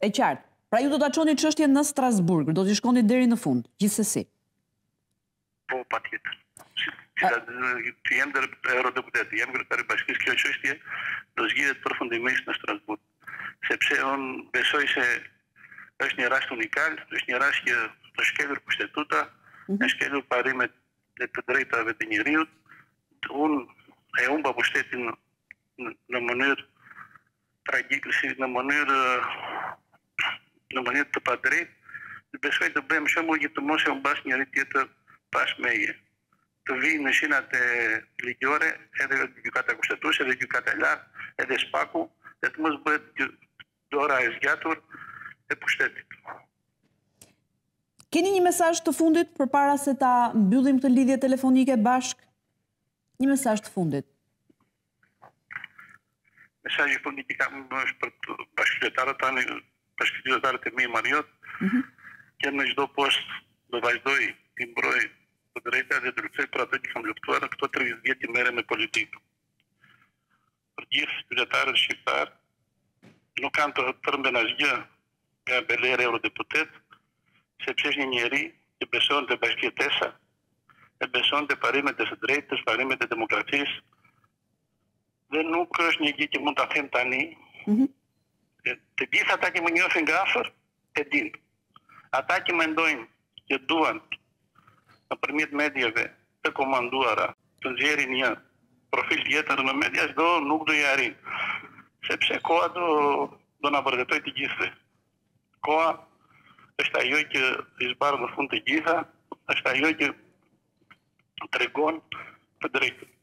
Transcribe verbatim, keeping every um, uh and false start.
E qartë. Pra ju do ta çoni çështjen në Strasburg, do t'i shkoni deri në fund, gjithsesi. Po, patjetër. Të jem dhe eurodeputet, jem kryetari i bashkisë, kjo çështje do zgjidhet përfundimisht në Strasburg. Sepse unë besoj se është një rast unikal, është një rast që të shkelur kushtetuta, të shkelur parimet e të drejtave të njeriut, unë e humba pushtetin në mënyrë tragjike, si në mënyrë në mënyrë të padrejtë, besoj të bëjmë shembull që të mos e humbas njëri tjetër pas meje. Të vijë në shinat e ligjore, edhe gjykata kushtetuese, edhe gjykata e lartë, edhe Spaku, dhe të mos bëhet dora e zgjatur e pushtetit. Keni një mesazh të fundit përpara se ta mbyllim këtë lidhje telefonike bashk? Një mesazh të fundit. Mesazhi i fundit që kam është për bashkëqytetarët tanë, bashkëqytetarët e mi Mariot, që në çdo post do vazhdoj të mbroj të drejta dhe të luftoj për ato që kam luftuar në këto tridhjetë vjet që merrem me politikë. Për gjithë qytetarët shqiptar nuk kanë të tërmben asgjë nga Beler eurodeputet, sepse është një njeri që beson të bashkëjetesa, e beson të parimet e së drejtës, parimet e demokracisë, dhe nuk është një gjë që mund ta them tani. Të gjithë ata që më njohin nga afër e dinë. Ata që mendojnë që duan nëpërmjet medjave të komanduara të nxjerrin një profil tjetër në media, do nuk do i arrin. Sepse koha do do na vërtetoj të gjithëve. Koha është ajo që i zbarë në fund të gjitha, është ajo që tregon të drejtën.